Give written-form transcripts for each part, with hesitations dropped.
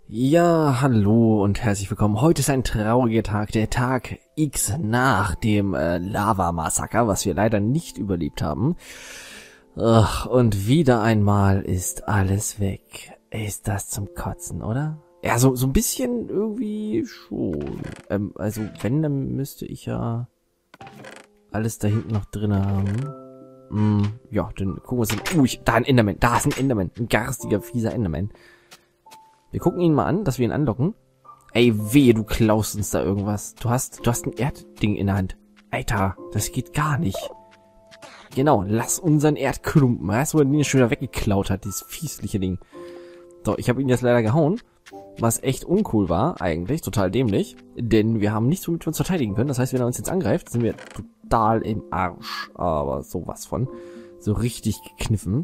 Ja, hallo und herzlich willkommen. Heute ist ein trauriger Tag, der Tag X nach dem Lava-Massaker, was wir leider nicht überlebt haben. Ach, und wieder einmal ist alles weg. Ist das zum Kotzen, oder? Ja, so ein bisschen irgendwie schon. Also wenn, dann müsste ich ja alles da hinten noch drin haben. Ja, dann gucken wir uns da ein Enderman. Da ist ein Enderman. Ein garstiger, fieser Enderman. Wir gucken ihn mal an, dass wir ihn anlocken. Ey, wehe, du klaust uns da irgendwas. Du hast ein Erdding in der Hand. Alter, das geht gar nicht. Genau, lass unseren Erdklumpen. Weißt du, wo er den schon wieder weggeklaut hat, dieses fiesliche Ding. So, ich habe ihn jetzt leider gehauen. Was echt uncool war, eigentlich, total dämlich. Denn wir haben nichts, womit wir uns verteidigen können. Das heißt, wenn er uns jetzt angreift, sind wir total im Arsch. Aber sowas von. So richtig gekniffen.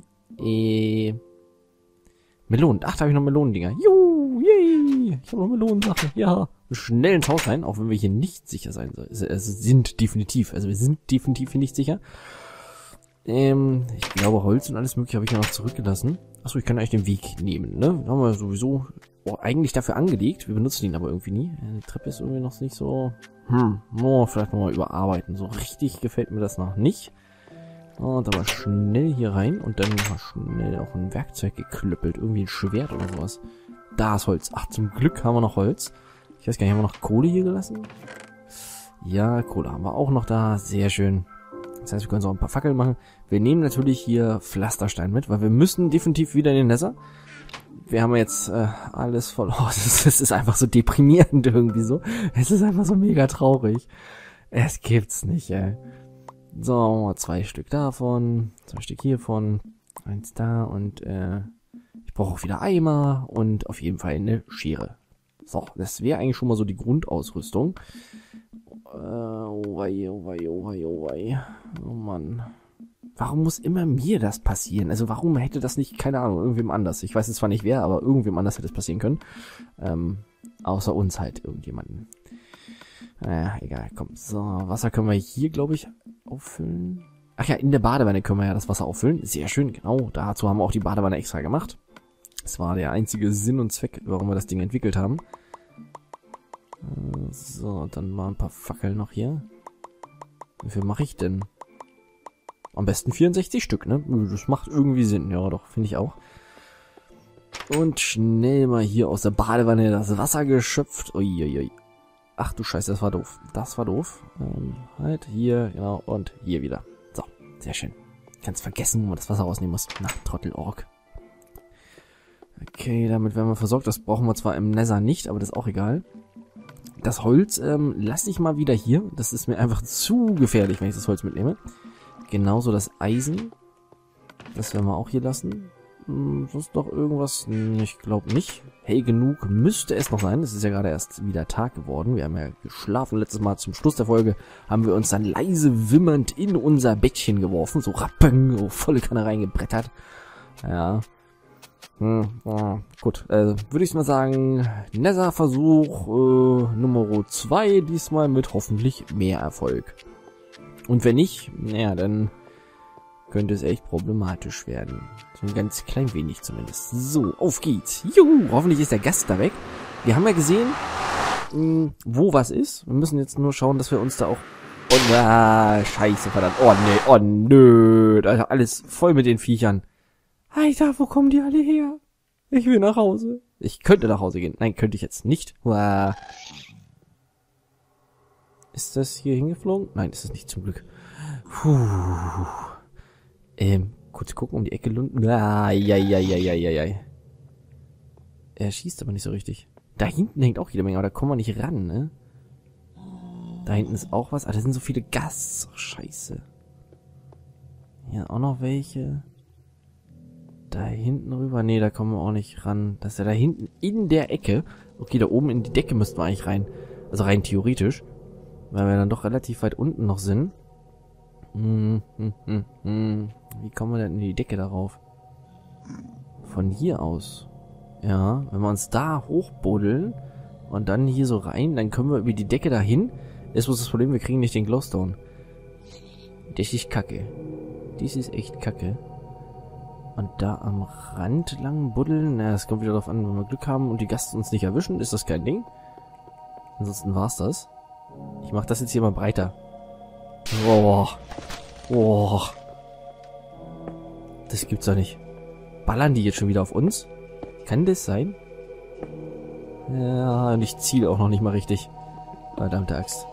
Melonen. Ach, da habe ich noch Melonendinger. Juhu, yay. Ich habe noch Melonensache. Ja. Schnell ins Haus rein, auch wenn wir hier nicht sicher sein sollen. Also sind definitiv. Also wir sind definitiv hier nicht sicher. Ich glaube, Holz und alles mögliche habe ich ja noch zurückgelassen. Achso, ich kann eigentlich den Weg nehmen, ne? Den haben wir sowieso eigentlich dafür angelegt. Wir benutzen ihn aber irgendwie nie. Die Treppe ist irgendwie noch nicht so... vielleicht nochmal überarbeiten. So richtig gefällt mir das noch nicht. Und aber schnell hier rein und dann mal schnell auch ein Werkzeug geklüppelt. Irgendwie ein Schwert oder sowas. Da ist Holz. Ach, zum Glück haben wir noch Holz. Ich weiß gar nicht, haben wir noch Kohle hier gelassen? Ja, Kohle haben wir auch noch da. Sehr schön. Das heißt, wir können so ein paar Fackeln machen. Wir nehmen natürlich hier Pflasterstein mit, weil wir müssen definitiv wieder in den Nether. Wir haben jetzt alles voll... Oh, das ist einfach so deprimierend irgendwie so. Es ist einfach so mega traurig. Es gibt's nicht, ey. So, 2 Stück davon, 2 Stück hiervon, 1 da und ich brauche auch wieder Eimer und auf jeden Fall eine Schere. So, das wäre eigentlich schon mal so die Grundausrüstung. Oh Mann. Warum muss immer mir das passieren? Also warum hätte das nicht, keine Ahnung, irgendwem anders? Ich weiß jetzt zwar nicht wer, aber irgendwem anders hätte es passieren können. Außer uns halt irgendjemanden. Naja, egal, komm. So, Wasser können wir hier, glaube ich, auffüllen. Ach ja, in der Badewanne können wir ja das Wasser auffüllen. Sehr schön, genau. Dazu haben wir auch die Badewanne extra gemacht. Das war der einzige Sinn und Zweck, warum wir das Ding entwickelt haben. So, dann mal ein paar Fackeln noch hier. Wie viel mache ich denn? Am besten 64 Stück, ne? Das macht irgendwie Sinn. Ja, doch, finde ich auch. Und schnell mal hier aus der Badewanne das Wasser geschöpft. Uiuiui. Ach du Scheiße, das war doof. Das war doof. Halt, hier, genau, und hier wieder. So, sehr schön. Ganz vergessen, wo man das Wasser rausnehmen muss. Na, Trottel-Ork. Okay, damit werden wir versorgt. Das brauchen wir zwar im Nether nicht, aber das ist auch egal. Das Holz lasse ich mal wieder hier. Das ist mir einfach zu gefährlich, wenn ich das Holz mitnehme. Genauso das Eisen. Das werden wir auch hier lassen. Sonst noch irgendwas? Ich glaube nicht. Hey, genug müsste es noch sein. Es ist ja gerade erst wieder Tag geworden. Wir haben ja geschlafen. Letztes Mal zum Schluss der Folge haben wir uns dann leise wimmernd in unser Bettchen geworfen. So rappeng, so volle Kanne reingebrettert. Ja. Gut, würde ich mal sagen, Nether-Versuch Nummer 2, diesmal mit hoffentlich mehr Erfolg. Und wenn nicht, naja, dann könnte es echt problematisch werden. So ein ganz klein wenig zumindest. So, auf geht's. Juhu, hoffentlich ist der Gast da weg. Wir haben ja gesehen, wo was ist. Wir müssen jetzt nur schauen, dass wir uns da auch... Oh, scheiße, verdammt. Oh, nö. Alter, alles voll mit den Viechern. Alter, wo kommen die alle her? Ich will nach Hause. Ich könnte nach Hause gehen. Nein, könnte ich jetzt nicht. Uah. Ist das hier hingeflogen? Nein, ist es nicht, zum Glück. Kurz gucken, um die Ecke lunden. Ja. Er schießt aber nicht so richtig. Da hinten hängt auch jede Menge, aber da kommen wir nicht ran, ne? Da hinten ist auch was. Ah, da sind so viele Gasts. Oh, scheiße. Hier auch noch welche. Da hinten rüber. Nee, da kommen wir auch nicht ran. Das ist ja da hinten in der Ecke. Okay, da oben in die Decke müssten wir eigentlich rein. Also rein theoretisch. Weil wir dann doch relativ weit unten noch sind. Wie kommen wir denn in die Decke darauf? Von hier aus. Ja, wenn wir uns da hochbuddeln und dann hier so rein, dann können wir über die Decke dahin. Ist bloß das Problem, wir kriegen nicht den Glowstone. Das ist kacke. Dies ist echt kacke. Und da am Rand lang buddeln. Na, es kommt wieder darauf an, wenn wir Glück haben und die Gast uns nicht erwischen, ist das kein Ding. Ansonsten war's das. Ich mach das jetzt hier mal breiter. Oh. Oh. Das gibt's doch nicht. Ballern die jetzt schon wieder auf uns? Kann das sein? Ja, und ich ziele auch noch nicht mal richtig. Verdammte Axt.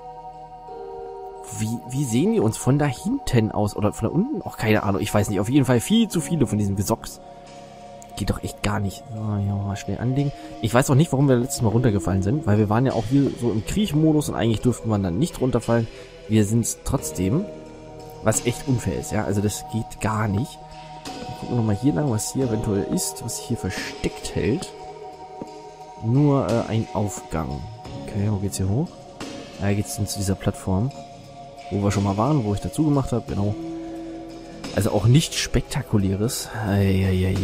Wie sehen die uns von da hinten aus? Oder von da unten? Auch keine Ahnung, ich weiß nicht. Auf jeden Fall viel zu viele von diesem Gesocks. Geht doch echt gar nicht. So, ja, mal schnell anlegen. Ich weiß auch nicht, warum wir letztes Mal runtergefallen sind. Weil wir waren ja auch hier so im Kriechmodus und eigentlich dürften wir dann nicht runterfallen. Wir sind es trotzdem. Was echt unfair ist, ja. Also das geht gar nicht. Wir gucken nochmal hier lang, was hier eventuell ist. Was sich hier versteckt hält. Nur ein Aufgang. Okay, wo geht's hier hoch? Da geht's zu dieser Plattform. Wo wir schon mal waren, wo ich dazu gemacht habe, genau. Also auch nichts Spektakuläres. Eieieiei.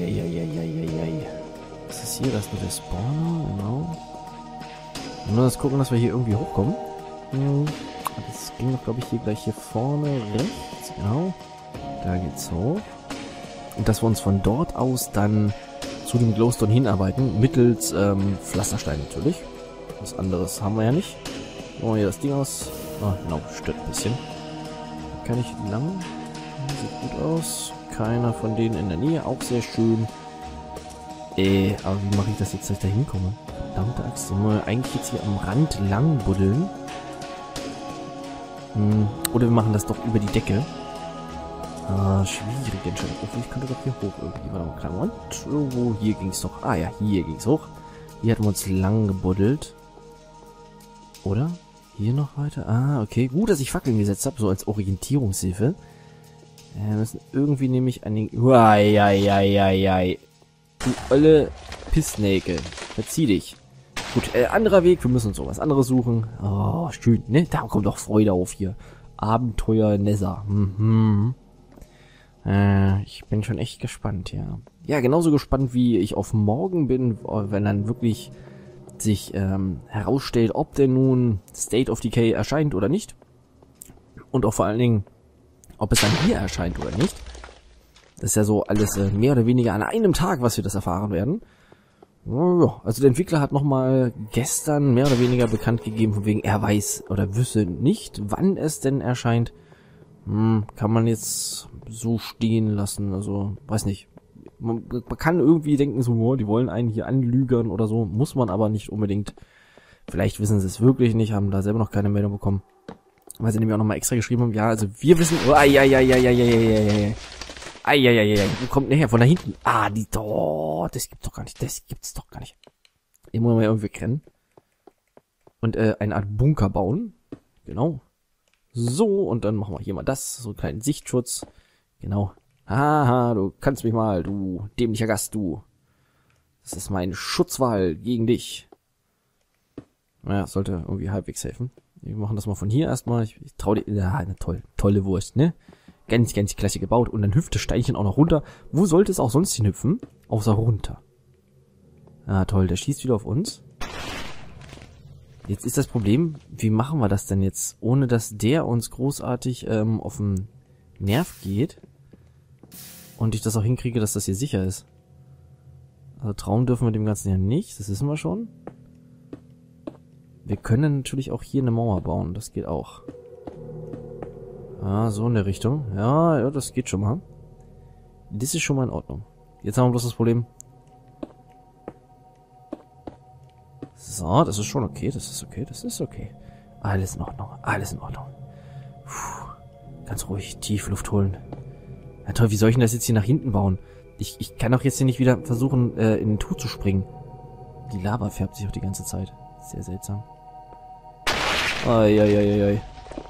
Was ist hier? Das ist nur der Spawner, genau. Nur das gucken, dass wir hier irgendwie hochkommen. Das ging doch, glaube ich, hier gleich hier vorne rechts, genau. Da geht's hoch. Und dass wir uns von dort aus dann zu dem Glowstone hinarbeiten, mittels Pflasterstein natürlich. Was anderes haben wir ja nicht. Machen wir hier das Ding aus. Ah, genau, stört ein bisschen. Kann ich lang? Sieht gut aus. Keiner von denen in der Nähe, auch sehr schön. Aber wie mache ich das jetzt, dass ich da hinkomme? Verdammte Axt, den wollen wir eigentlich jetzt hier am Rand lang buddeln. Oder wir machen das doch über die Decke. Schwierige Entscheidung. Ich könnte doch hier hoch irgendwie. Warte mal, kleinen Moment. Irgendwo, hier ging es doch. Ah ja, hier ging es hoch. Hier hatten wir uns lang gebuddelt. Oder? Hier noch weiter? Ah, okay. Gut, dass ich Fackeln gesetzt habe, so als Orientierungshilfe. Wir müssen irgendwie nämlich an den... Uaiaiaiai. Du olle Pissnäke. Verzieh dich. Gut, anderer Weg. Wir müssen uns sowas anderes suchen. Oh, schön, ne? Da kommt doch Freude auf hier. Abenteuer Nether. Ich bin schon echt gespannt, ja. Ja, genauso gespannt, wie ich auf morgen bin, wenn dann wirklich sich herausstellt, ob denn nun State of Decay erscheint oder nicht. Und auch vor allen Dingen, ob es dann hier erscheint oder nicht. Das ist ja so alles mehr oder weniger an einem Tag, was wir das erfahren werden. Ja, also der Entwickler hat nochmal gestern mehr oder weniger bekannt gegeben, von wegen er weiß oder wüsste nicht, wann es denn erscheint. Kann man jetzt so stehen lassen, also weiß nicht. Man kann irgendwie denken, so, oh, die wollen einen hier anlügern oder so, muss man aber nicht unbedingt. Vielleicht wissen sie es wirklich nicht, haben da selber noch keine Meldung bekommen. Weil sie nämlich auch nochmal extra geschrieben haben, ja, also wir wissen, wo kommt her? Von da hinten. Ah, das gibt's doch gar nicht, Den wollen wir irgendwie wegrennen. Und eine Art Bunker bauen. Genau. So, und dann machen wir hier mal das, so einen kleinen Sichtschutz. Genau. Haha, du kannst mich mal, du dämlicher Gast, du. Das ist mein Schutzwall gegen dich. Naja, sollte irgendwie halbwegs helfen. Wir machen das mal von hier erstmal. Ich trau dir, ja, eine tolle Wurst, ne? Ganz, ganz klasse gebaut. Und dann hüpft das Steinchen auch noch runter. Wo sollte es auch sonst hinhüpfen? Außer runter. Ah, toll, der schießt wieder auf uns. Jetzt ist das Problem, wie machen wir das denn jetzt, ohne dass der uns großartig auf den Nerv geht und ich das auch hinkriege, dass das hier sicher ist. Also trauen dürfen wir dem Ganzen ja nicht, das wissen wir schon. Wir können natürlich auch hier eine Mauer bauen, das geht auch. Ah, so in der Richtung. Ja, das geht schon mal. Das ist schon mal in Ordnung. Jetzt haben wir bloß das Problem. So, das ist schon okay, das ist okay. Alles in Ordnung, alles in Ordnung. Puh, ganz ruhig, tief Luft holen. Ja toll, wie soll ich denn das jetzt hier nach hinten bauen? Ich kann doch jetzt hier nicht wieder versuchen, in den Tuch zu springen. Die Lava färbt sich auch die ganze Zeit. Sehr seltsam. Eieieiei.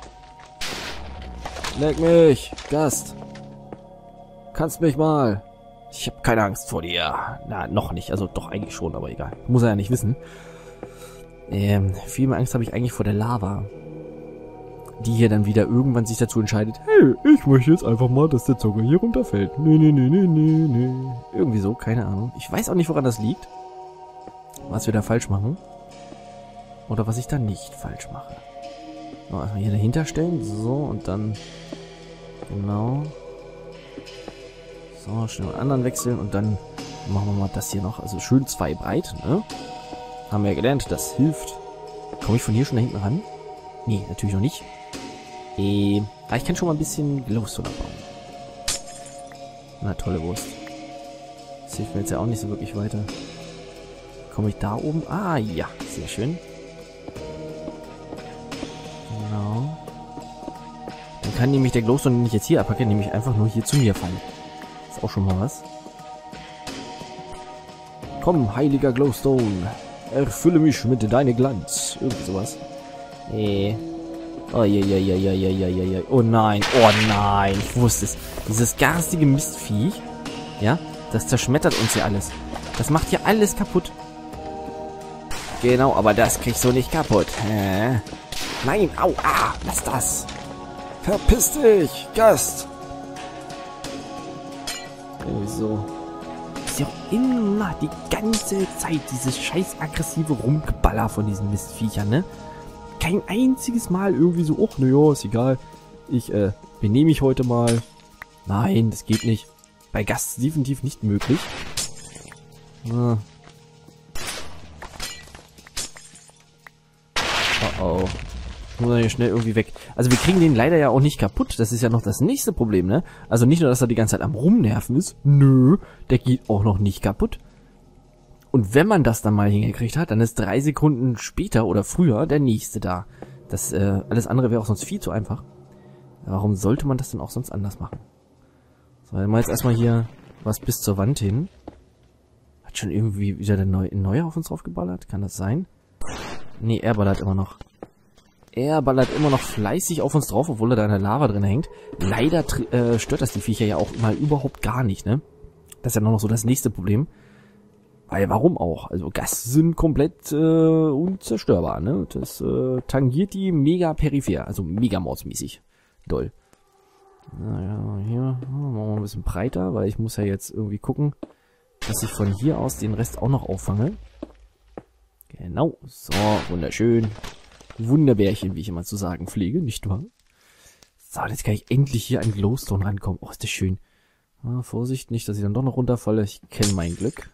Leck mich, Gast. Kannst mich mal. Ich habe keine Angst vor dir. Na, noch nicht. Also doch eigentlich schon, aber egal. Muss er ja nicht wissen. Viel mehr Angst habe ich eigentlich vor der Lava. Die hier dann wieder irgendwann sich dazu entscheidet, hey, ich möchte jetzt einfach mal, dass der Zucker hier runterfällt. Nee. Irgendwie so, keine Ahnung. Ich weiß auch nicht, woran das liegt. Was wir da falsch machen. Oder was ich da nicht falsch mache. So, erstmal hier dahinter stellen. So, und dann... Genau. So, schnell einen anderen wechseln und dann machen wir mal das hier noch. Also schön 2 breit, ne? Haben wir ja gelernt, das hilft. Komme ich von hier schon da hinten ran? Nee, natürlich noch nicht. Aber ich kann schon mal ein bisschen Glowstone abbauen. Na, tolle Wurst. Das hilft mir jetzt ja auch nicht so wirklich weiter. Komme ich da oben? Ah, ja, sehr schön. Genau. Dann kann nämlich der Glowstone, den ich jetzt hier abpacke, nämlich einfach nur hier zu mir fallen. Ist auch schon mal was. Komm, heiliger Glowstone. Erfülle mich mit deinem Glanz. Irgendwie sowas. Oh, ja. Oh nein, ich wusste es. Dieses garstige Mistviech, ja, das zerschmettert uns hier alles. Das macht hier alles kaputt. Genau, aber das kriegst du nicht kaputt. Nein, au, lass das. Verpiss dich, Gast. Irgendwie so. Ist ja auch immer die ganze Zeit dieses scheiß aggressive Rumgeballer von diesen Mistviechern, ne? Kein einziges Mal irgendwie so, ach, naja, ist egal. Ich, benehme mich heute mal. Nein, das geht nicht. Bei Gast definitiv nicht möglich. Ah. Oh. Muss er hier schnell irgendwie weg. Also wir kriegen den leider ja auch nicht kaputt. Das ist ja noch das nächste Problem, ne? Also nicht nur, dass er die ganze Zeit am Rumnerven ist. Nö, der geht auch noch nicht kaputt. Und wenn man das dann mal hingekriegt hat, dann ist 3 Sekunden später oder früher der nächste da. Das, alles andere wäre auch sonst viel zu einfach. Warum sollte man das denn auch sonst anders machen? So, dann mal jetzt erstmal hier was bis zur Wand hin. Hat schon irgendwie wieder der Neue auf uns draufgeballert? Kann das sein? Nee, er ballert immer noch. Er ballert immer noch fleißig auf uns drauf, obwohl er da in der Lava drin hängt. Leider stört das die Viecher ja auch mal überhaupt gar nicht, ne? Das ist ja noch so das nächste Problem. Weil, warum auch? Also, Gas sind komplett unzerstörbar, ne? Das tangiert die mega peripher, also mega mordsmäßig. Doll. Naja, hier machen wir mal ein bisschen breiter, weil ich muss ja jetzt irgendwie gucken, dass ich von hier aus den Rest auch noch auffange. Genau, so, wunderschön. Wunderbärchen, wie ich immer zu sagen pflege, nicht wahr? So, jetzt kann ich endlich hier an Glowstone rankommen. Oh, ist das schön. Ah, Vorsicht, nicht, dass ich dann doch noch runterfalle. Ich kenne mein Glück.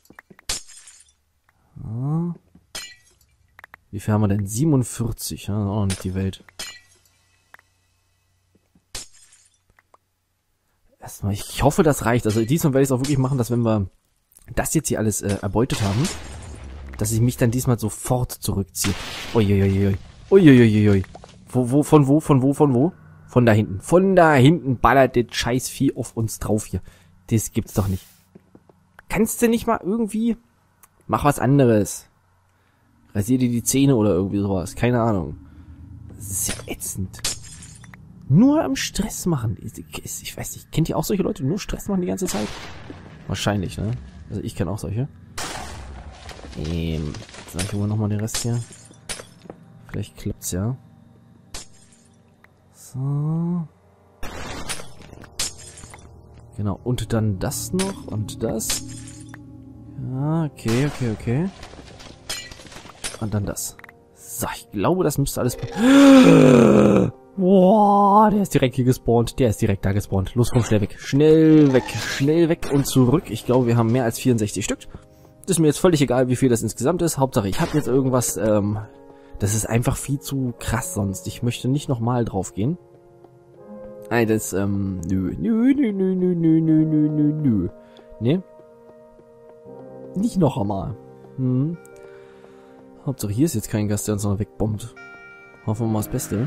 Ah. Wie viel haben wir denn? 47. Ja, auch noch nicht die Welt. Erstmal, ich hoffe, das reicht. Also diesmal werde ich es auch wirklich machen, dass wenn wir das jetzt hier alles erbeutet haben, dass ich mich dann diesmal sofort zurückziehe. Uiuiuiui. Uiuiuiui. Von wo? Von da hinten. Von da hinten ballert das Scheißvieh auf uns drauf hier. Das gibt's doch nicht. Kannst du nicht mal irgendwie... Mach was anderes. Rasier dir die Zähne oder irgendwie sowas. Keine Ahnung. Das ist ja ätzend. Nur am Stress machen. Ich weiß nicht, kennt ihr auch solche Leute, die nur Stress machen die ganze Zeit? Wahrscheinlich, ne? Also ich kenne auch solche. Sag ich wohl nochmal den Rest hier. Vielleicht klappt's ja. So. Genau, und dann das noch und das. Ja, okay. Und dann das. So, ich glaube, das müsste alles... Boah, der ist direkt hier gespawnt. Der ist direkt da gespawnt. Los, komm, schnell weg. Schnell weg und zurück. Ich glaube, wir haben mehr als 64 Stück. Das ist mir jetzt völlig egal, wie viel das insgesamt ist. Hauptsache, ich habe jetzt irgendwas, das ist einfach viel zu krass sonst. Ich möchte nicht nochmal drauf gehen. Nein, das, nö. Nee. Nicht noch einmal. Hauptsache, hier ist jetzt kein Gast, der uns noch wegbombt. Hoffen wir mal das Beste.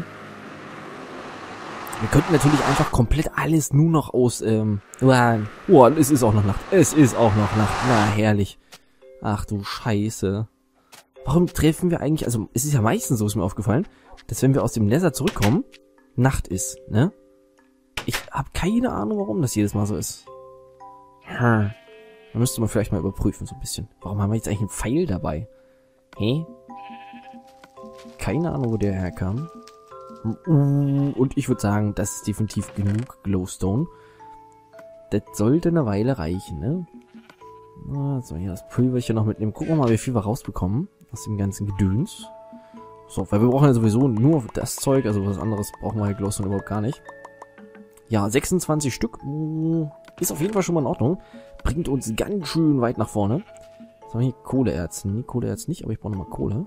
Wir könnten natürlich einfach komplett alles nur noch aus, es ist auch noch Nacht. Na, herrlich. Ach du Scheiße. Warum treffen wir eigentlich, also es ist ja meistens so, ist mir aufgefallen, dass wenn wir aus dem Nether zurückkommen, Nacht ist, ne? Ich habe keine Ahnung, warum das jedes Mal so ist. Da müsste man vielleicht mal überprüfen, so ein bisschen. Warum haben wir jetzt eigentlich einen Pfeil dabei? Hä? Keine Ahnung, wo der herkam. Und ich würde sagen, das ist definitiv genug Glowstone. Das sollte eine Weile reichen, ne? So, hier das Pulverchen noch mitnehmen. Gucken wir mal, wie viel wir rausbekommen aus dem ganzen Gedöns. So, weil wir brauchen ja sowieso nur das Zeug, also was anderes brauchen wir ja Glowstone überhaupt gar nicht. Ja, 26 Stück. Ist auf jeden Fall schon mal in Ordnung. Bringt uns ganz schön weit nach vorne. So, hier Kohleerz. Nee, Kohleerz nicht, aber ich brauche nochmal Kohle.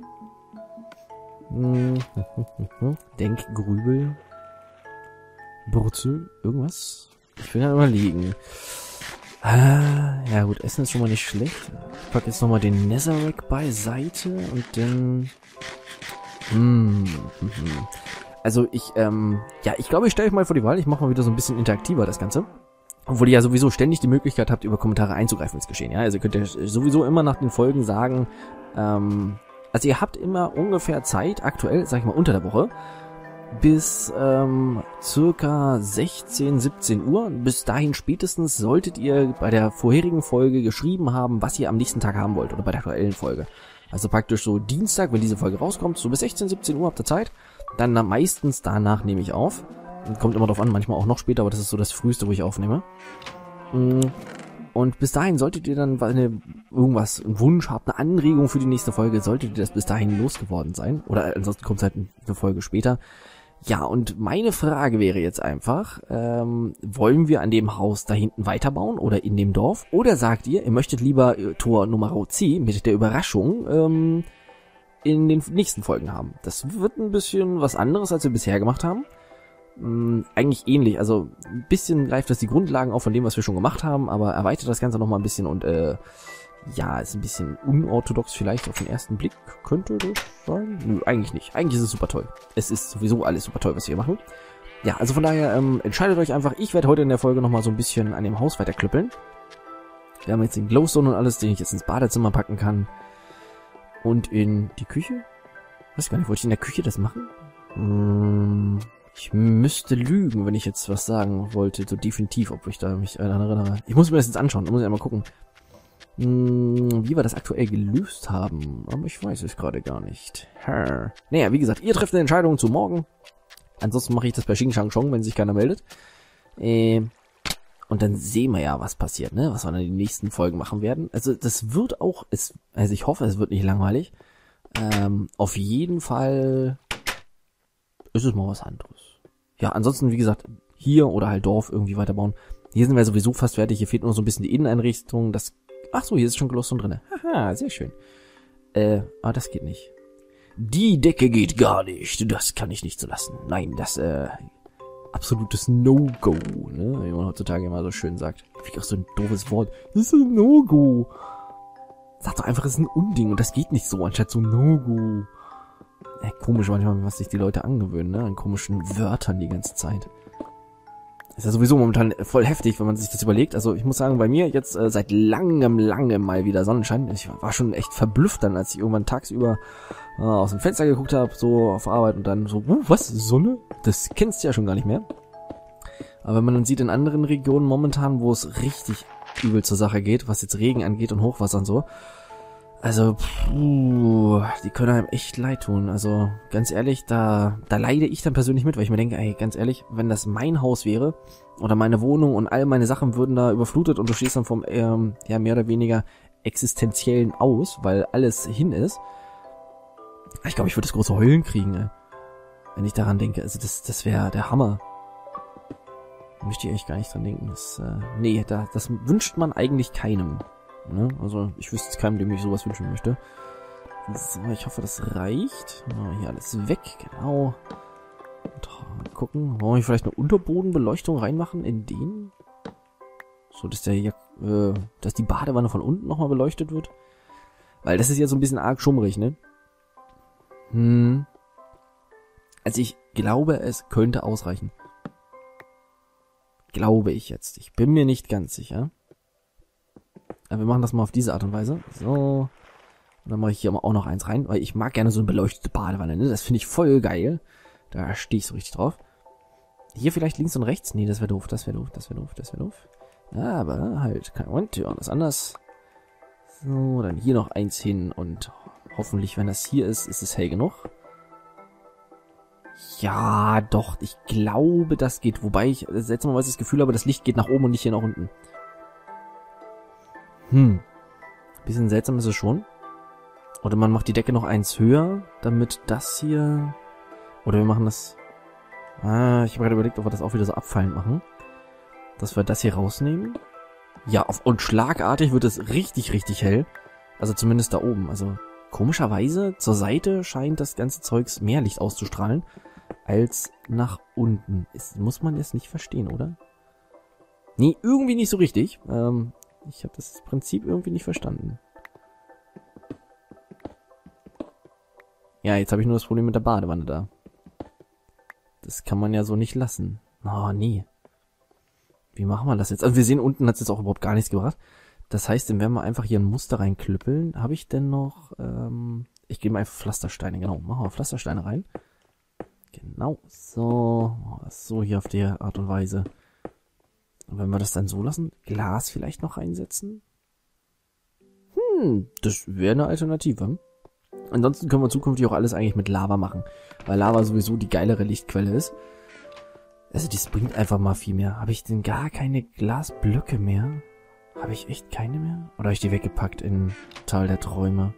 Denk, Grübel. Wurzel, irgendwas? Ich will ja überlegen. Ja gut, Essen ist schon mal nicht schlecht. Ich packe jetzt nochmal den Netherrack beiseite und dann... Also ich glaube, ich stelle euch mal vor die Wahl. Ich mache mal wieder so ein bisschen interaktiver das Ganze. Obwohl ihr ja sowieso ständig die Möglichkeit habt, über Kommentare einzugreifen ins Geschehen. Ja, also könnt ihr sowieso immer nach den Folgen sagen, also ihr habt immer ungefähr Zeit, aktuell, sag ich mal, unter der Woche, bis circa 16, 17 Uhr. Bis dahin spätestens solltet ihr bei der vorherigen Folge geschrieben haben, was ihr am nächsten Tag haben wollt, oder bei der aktuellen Folge. Also praktisch so Dienstag, wenn diese Folge rauskommt, so bis 16, 17 Uhr habt ihr Zeit. Dann meistens danach nehme ich auf. Kommt immer drauf an, manchmal auch noch später, aber das ist so das Früheste, wo ich aufnehme. Und bis dahin solltet ihr dann, weil ihr irgendwas, einen Wunsch habt, eine Anregung für die nächste Folge, solltet ihr das bis dahin losgeworden sein. Oder ansonsten kommt halt eine Folge später. Ja, und meine Frage wäre jetzt einfach, wollen wir an dem Haus da hinten weiterbauen oder in dem Dorf? Oder sagt ihr möchtet lieber Tor Nummer 10 mit der Überraschung in den nächsten Folgen haben? Das wird ein bisschen was anderes, als wir bisher gemacht haben. Eigentlich ähnlich, also ein bisschen greift das die Grundlagen auf von dem, was wir schon gemacht haben, aber erweitert das Ganze nochmal ein bisschen und ja, ist ein bisschen unorthodox vielleicht auf den ersten Blick, könnte das sein? Nö, eigentlich nicht. Eigentlich ist es super toll. Es ist sowieso alles super toll, was wir hier machen. Ja, also von daher entscheidet euch einfach, ich werde heute in der Folge nochmal so ein bisschen an dem Haus weiterklüppeln. Wir haben jetzt den Glowstone und alles, den ich jetzt ins Badezimmer packen kann. Und in die Küche? Weiß gar nicht, wollte ich in der Küche das machen? Ich müsste lügen, wenn ich jetzt was sagen wollte, so definitiv, ob ich da mich daran erinnere. Ich muss mir das jetzt anschauen, da muss ich einmal gucken, wie wir das aktuell gelöst haben. Aber ich weiß es gerade gar nicht. Naja, wie gesagt, ihr trefft eine Entscheidung zu morgen. Ansonsten mache ich das bei Xing Shang Chong, wenn sich keiner meldet. Und dann sehen wir ja, was passiert, ne? Was wir dann in den nächsten Folgen machen werden. Also das wird auch, also ich hoffe, es wird nicht langweilig. Auf jeden Fall ist es mal was anderes. Ja, ansonsten, wie gesagt, hier oder halt Dorf irgendwie weiterbauen. Hier sind wir sowieso fast fertig. Hier fehlt nur so ein bisschen die Inneneinrichtung. Ach so, hier ist schon Glowstone drin. Haha, sehr schön. Aber das geht nicht. Die Decke geht gar nicht. Das kann ich nicht so lassen. Nein, das, absolutes No-Go, ne? Wie man heutzutage immer so schön sagt. Ich krieg auch so ein doofes Wort. Das ist ein No-Go. Sag doch einfach, es ist ein Unding und das geht nicht so, anstatt so No-Go. Komisch manchmal, was sich die Leute angewöhnen, ne? An komischen Wörtern die ganze Zeit. Ist ja sowieso momentan voll heftig, wenn man sich das überlegt. Also ich muss sagen, bei mir jetzt seit langem mal wieder Sonnenschein. Ich war schon echt verblüfft dann, als ich irgendwann tagsüber aus dem Fenster geguckt habe, so auf Arbeit und dann so, was, Sonne? Das kennst du ja schon gar nicht mehr. Aber wenn man dann sieht in anderen Regionen momentan, wo es richtig übel zur Sache geht, was jetzt Regen angeht und Hochwasser und so, also, die können einem echt leid tun. Also, ganz ehrlich, da leide ich dann persönlich mit, weil ich mir denke, ey, ganz ehrlich, wenn das mein Haus wäre oder meine Wohnung und all meine Sachen würden da überflutet und du stehst dann vom, ja, mehr oder weniger existenziellen Aus, weil alles hin ist. Ich glaube, ich würde das große Heulen kriegen, ey, wenn ich daran denke. Also, das wäre der Hammer. Da möchte ich echt gar nicht dran denken. Nee, das wünscht man eigentlich keinem. Ne? Also ich wüsste es keinem, dem ich sowas wünschen möchte. So, ich hoffe, das reicht. Hier alles weg, genau. Und mal gucken, wollen wir vielleicht eine Unterbodenbeleuchtung reinmachen in den? So, dass dass die Badewanne von unten nochmal beleuchtet wird. Weil das ist ja so ein bisschen arg schummrig, ne? Also ich glaube, es könnte ausreichen. Glaube ich jetzt. Ich bin mir nicht ganz sicher. Aber wir machen das mal auf diese Art und Weise. So. Und dann mache ich hier auch noch eins rein, weil ich mag gerne so eine beleuchtete Badewanne, ne? Das finde ich voll geil. Da stehe ich so richtig drauf. Hier vielleicht links und rechts. Nee, das wäre doof, das wäre doof. Aber halt, und ja, das anders. So, dann hier noch eins hin und hoffentlich, wenn das hier ist, ist es hell genug. Ja, doch, ich glaube, das geht. Wobei ich seltsamerweise das Gefühl habe, das Licht geht nach oben und nicht hier nach unten. Bisschen seltsam ist es schon. Oder man macht die Decke noch eins höher, damit das hier... Oder wir machen das... ich habe gerade überlegt, ob wir das auch wieder so abfallend machen. dass wir das hier rausnehmen. Ja, und schlagartig wird es richtig, richtig hell. Also zumindest da oben. Also komischerweise zur Seite scheint das ganze Zeugs mehr Licht auszustrahlen als nach unten. Muss man das nicht verstehen, oder? Nee, irgendwie nicht so richtig. Ich habe das Prinzip irgendwie nicht verstanden. Ja, jetzt habe ich nur das Problem mit der Badewanne da. Das kann man ja so nicht lassen. Oh, nee. Wie machen wir das jetzt? Also wir sehen, unten hat es jetzt auch überhaupt gar nichts gebracht. Das heißt, dann werden wir einfach hier ein Muster reinklüppeln. Habe ich denn noch... ich gebe mal einfach Pflastersteine. Genau, machen wir Pflastersteine rein. Genau, so. So hier auf der Art und Weise. Und wenn wir das dann so lassen, Glas vielleicht noch reinsetzen? Das wäre eine Alternative. Ansonsten können wir zukünftig auch alles eigentlich mit Lava machen. Weil Lava sowieso die geilere Lichtquelle ist. Also das bringt einfach mal viel mehr. Habe ich denn gar keine Glasblöcke mehr? Habe ich echt keine mehr? Oder habe ich die weggepackt in Tal der Träume?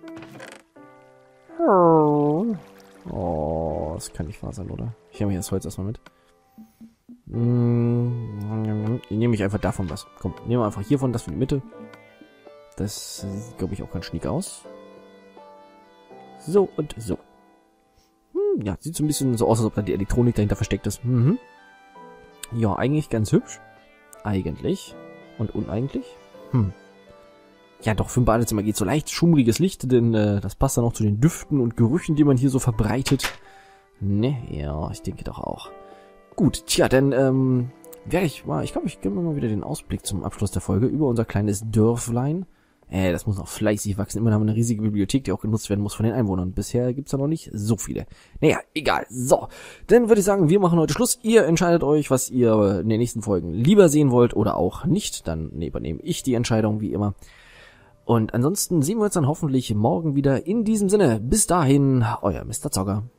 Oh, das kann nicht wahr sein, oder? Ich nehme hier das Holz erstmal mit. Ich nehme ich einfach davon was. Komm, nehmen wir einfach hiervon das für die Mitte. Das sieht, glaube ich, auch ganz schniek aus. So und so. Ja, sieht so ein bisschen so aus, als ob da die Elektronik dahinter versteckt ist. Ja, eigentlich ganz hübsch. Eigentlich. Und uneigentlich. Ja, doch, für ein Badezimmer geht so leicht schummriges Licht, denn das passt dann auch zu den Düften und Gerüchen, die man hier so verbreitet. Ne, ja, ich denke doch auch. Gut, tja, dann werde ich glaube, ich gebe mir mal wieder den Ausblick zum Abschluss der Folge über unser kleines Dörflein. Das muss noch fleißig wachsen. Immerhin haben wir eine riesige Bibliothek, die auch genutzt werden muss von den Einwohnern. Bisher gibt's da noch nicht so viele. Naja, egal. So, dann würde ich sagen, wir machen heute Schluss. Ihr entscheidet euch, was ihr in den nächsten Folgen lieber sehen wollt oder auch nicht. Dann übernehme ich die Entscheidung, wie immer. Und ansonsten sehen wir uns dann hoffentlich morgen wieder. In diesem Sinne, bis dahin, euer Mr. Zocker.